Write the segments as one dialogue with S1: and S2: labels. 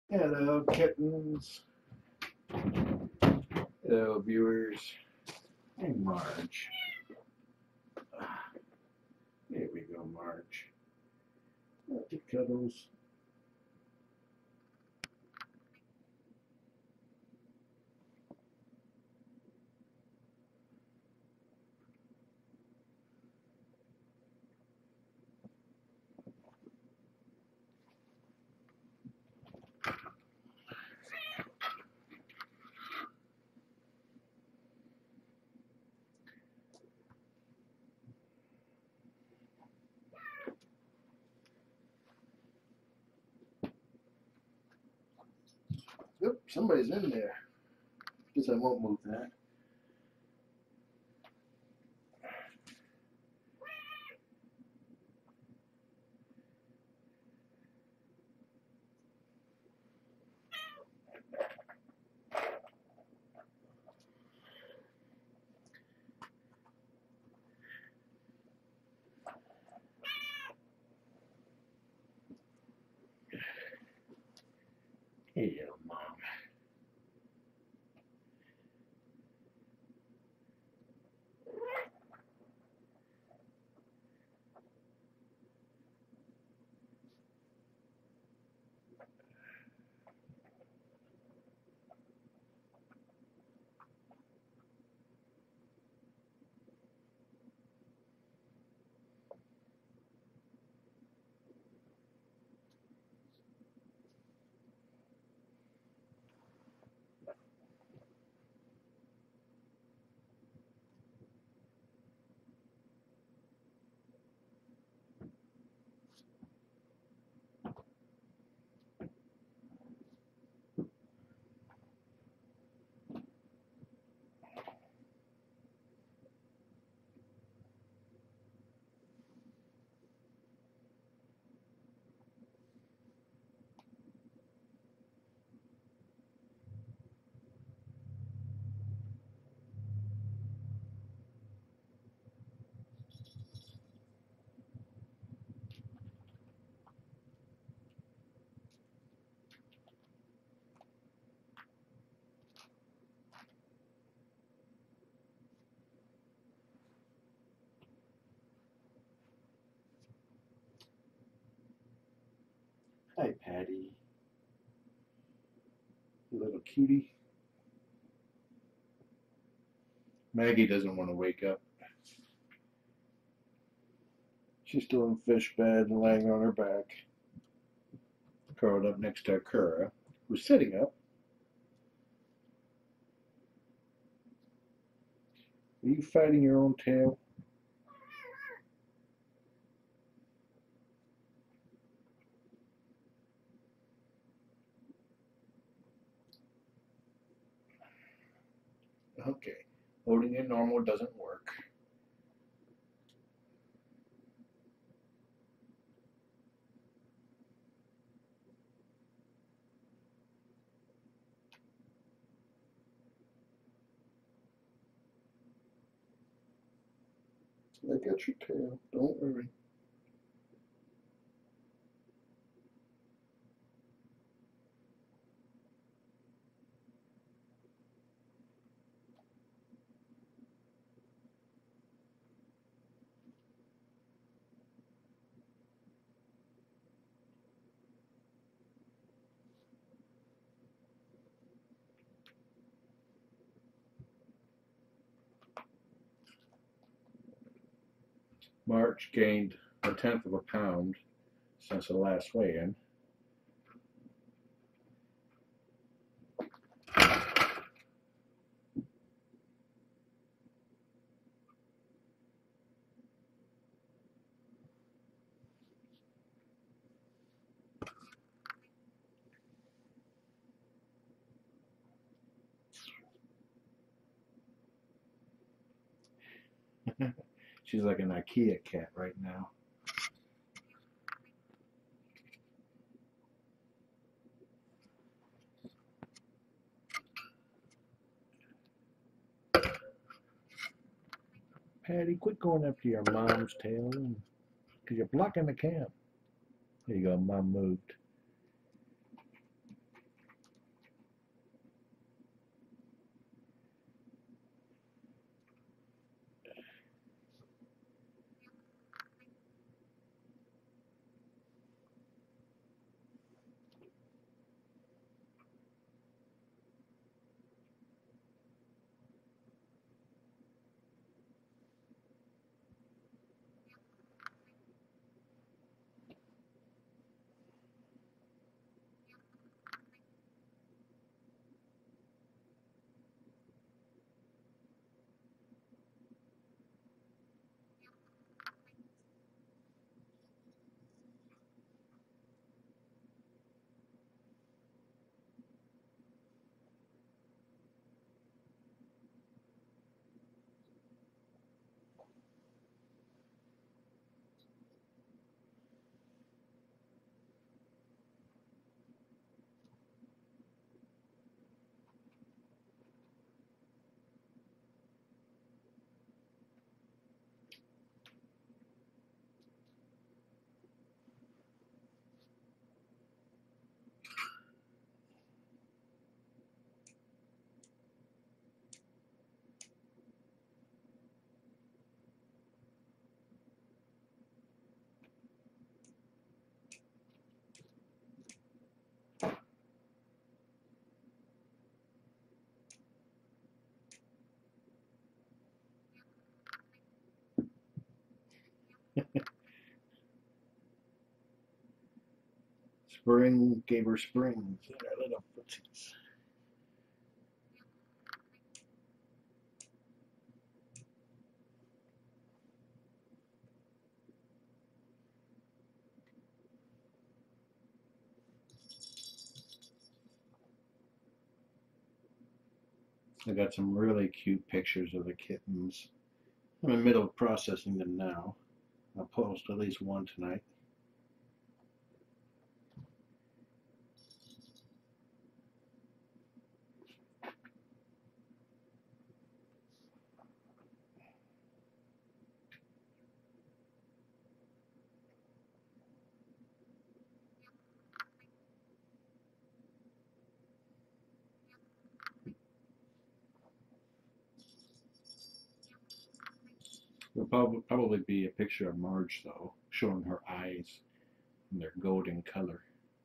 S1: Hello, kittens. Hello, viewers. Hey, Marge. There we go, Marge. Look at Cuddles. Oop, somebody's in there. Guess I won't move that. Hey, Mom. Hi, Patty. You little cutie. Maggie doesn't want to wake up. She's still in fish bed and laying on her back, curled up next to Akira, who's sitting up. Are you fighting your own tail? Okay. Holding it normal doesn't work. I got your tail. Don't worry. Marge gained 1/10 of a pound since the last weigh-in. She's like an Ikea cat right now. Patty, quit going after your mom's tail, because you're blocking the cam. There you go, Mom moved. Spring gave her springs in her little footsies. I got some really cute pictures of the kittens. I'm in the middle of processing them now. I'll post at least one tonight. There'll probably be a picture of Marge, though, showing her eyes and their golden color.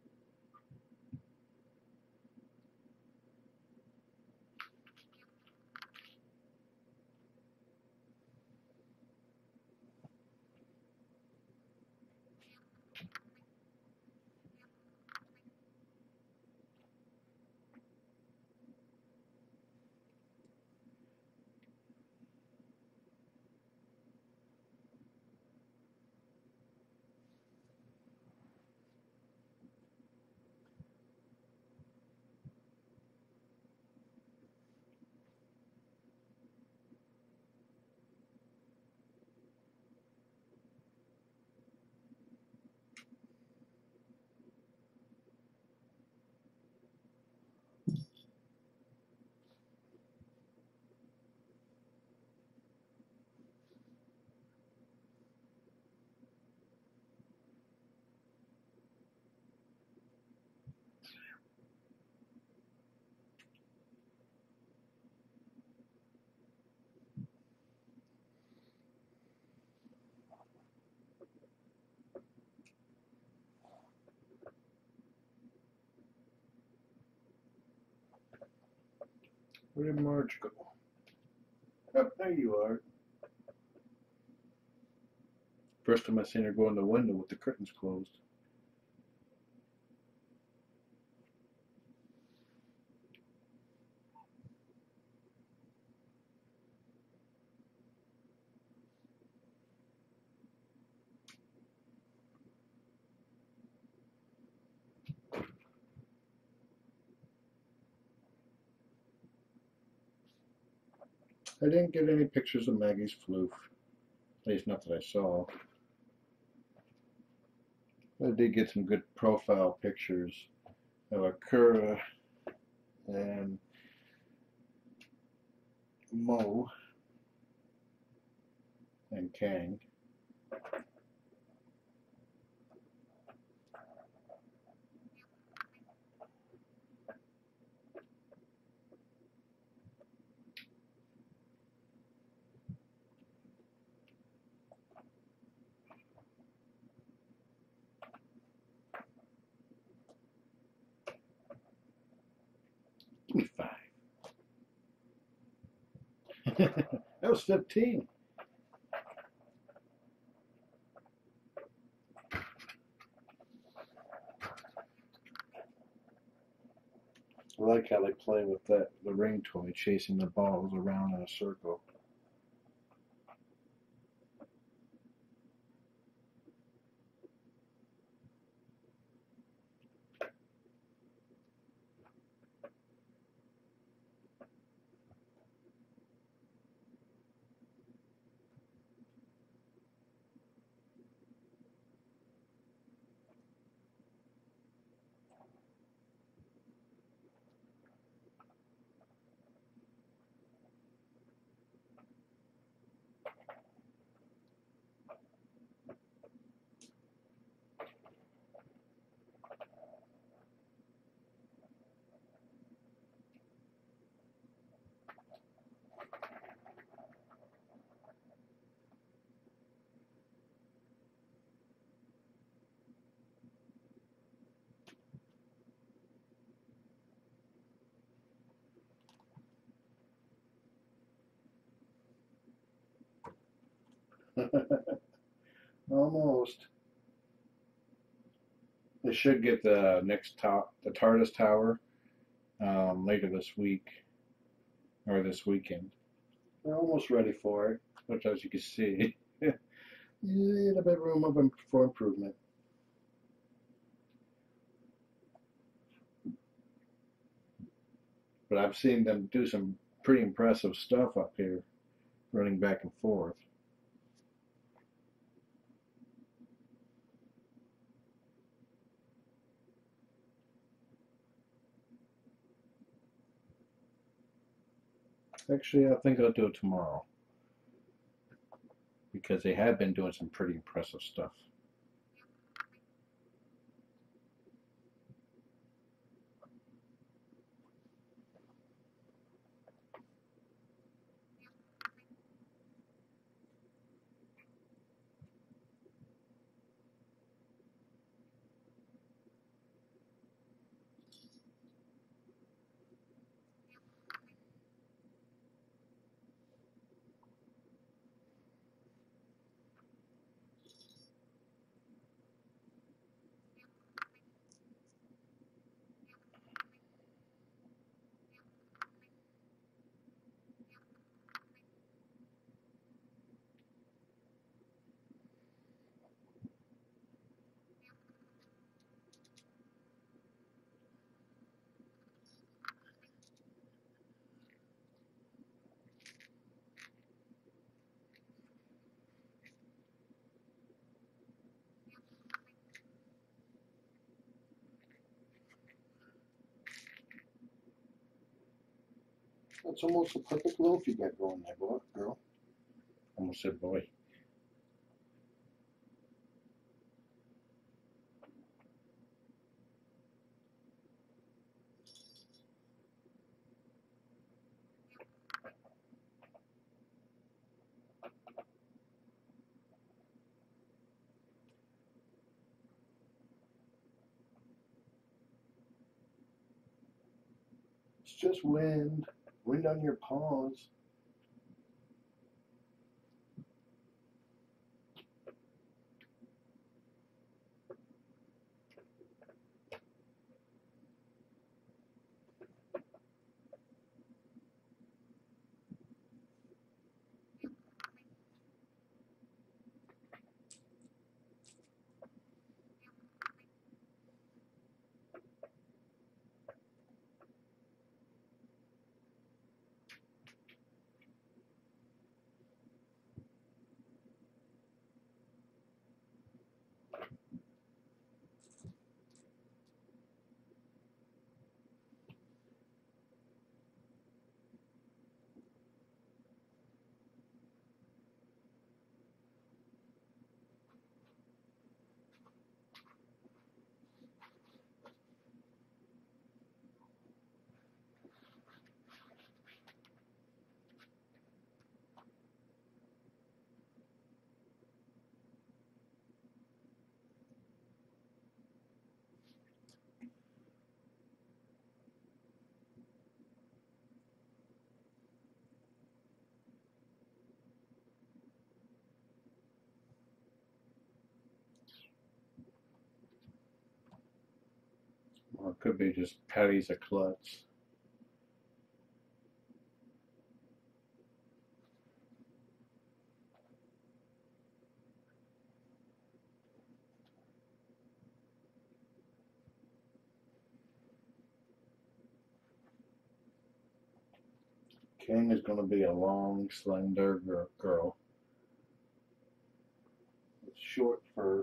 S1: Where did Marge go? Oh, there you are. First time I seen her go in the window with the curtains closed. I didn't get any pictures of Maggie's floof. At least not that I saw. I did get some good profile pictures of Akira and Mo and Kang. Give me 5. That was 15. I like how they play with the ring toy, chasing the balls around in a circle. Almost. They should get the the TARDIS tower later this week or this weekend. They're almost ready for it, which, as you can see, in a bit room for improvement. But I've seen them do some pretty impressive stuff up here, running back and forth. Actually, I think I'll do it tomorrow, because they have been doing some pretty impressive stuff. That's almost a perfect loaf you got going there, boy, girl. Almost said boy. It's just wind. Wind on your paws. Or it could be just Patty's a klutz. Kang is going to be a long, slender girl with short fur.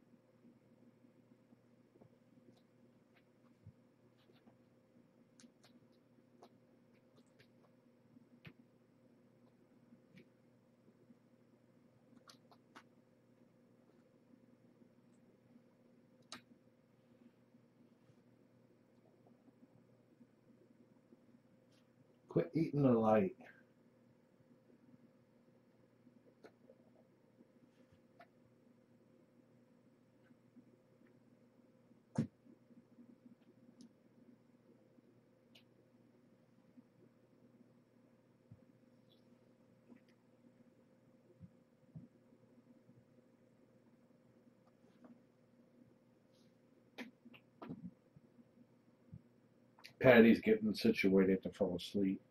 S1: Quit eating the light. Patty's getting situated to fall asleep.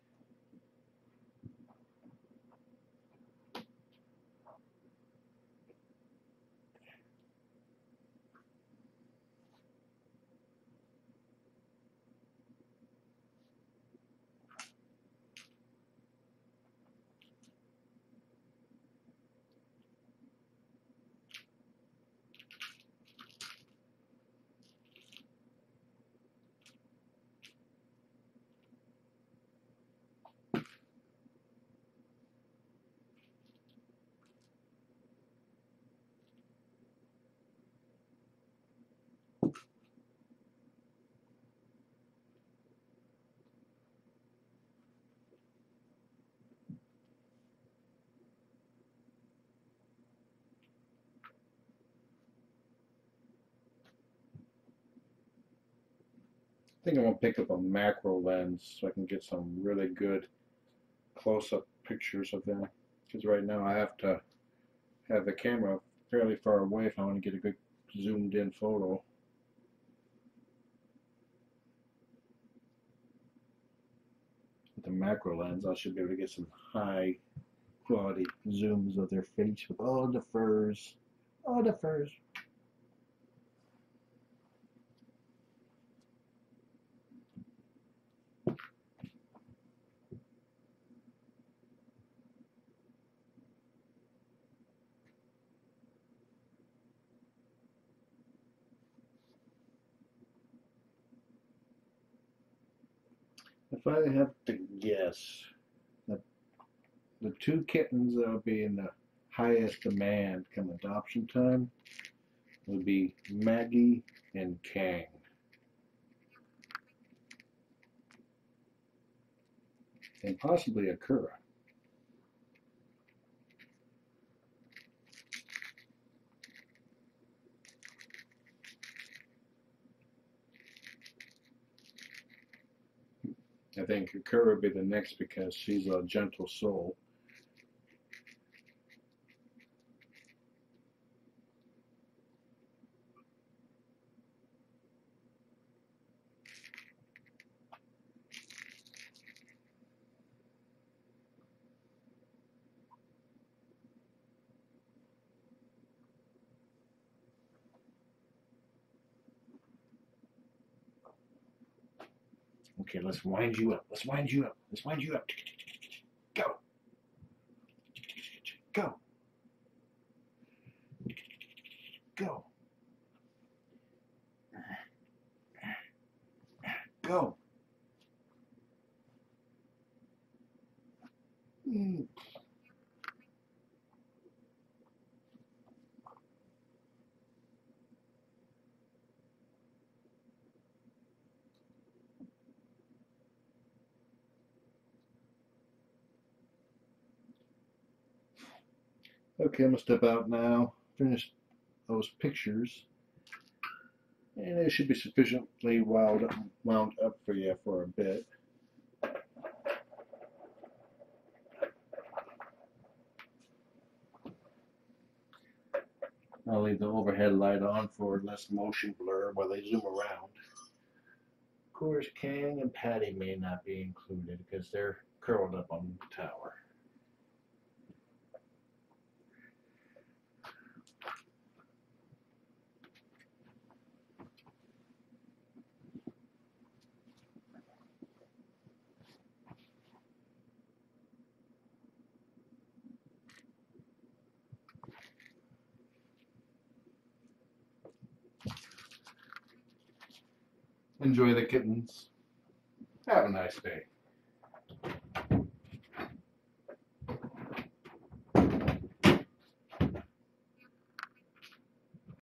S1: I think I'm going to pick up a macro lens so I can get some really good close-up pictures of them. Because right now I have to have the camera fairly far away if I want to get a good zoomed-in photo. With the macro lens, I should be able to get some high quality zooms of their face with all the furs. All the furs. If I have to guess, the two kittens that will be in the highest demand come adoption time would be Maggie and Kang. And possibly Akira. I think Akira would be the next because she's a gentle soul. Okay, let's wind you up. Let's wind you up. Let's wind you up. Go. Go. Go. Go. Okay, I'm gonna step out now. Finish those pictures, and it should be sufficiently wound up for you for a bit. I'll leave the overhead light on for less motion blur while they zoom around. Of course, Kang and Patty may not be included because they're curled up on the tower. Enjoy the kittens. Have a nice day.